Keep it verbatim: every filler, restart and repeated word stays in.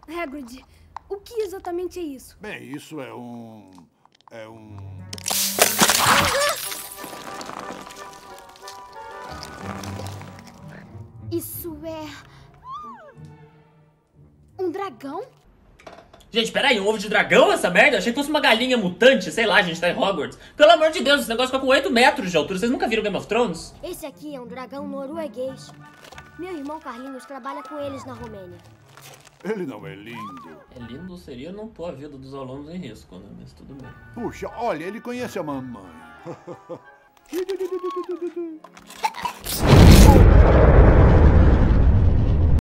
Hagrid, o que exatamente é isso? Bem, isso é um... é um... Isso é... um dragão? Gente, peraí, um ovo de dragão essa merda? Achei que fosse uma galinha mutante, sei lá, a gente tá em Hogwarts. Pelo amor de Deus, esse negócio fica com oito metros de altura. Vocês nunca viram Game of Thrones? Esse aqui é um dragão norueguês. Meu irmão Carlinhos trabalha com eles na Romênia. Ele não é lindo. É lindo seria não pôr a vida dos alunos em risco, né? Mas tudo bem. Puxa, olha, ele conhece a mamãe.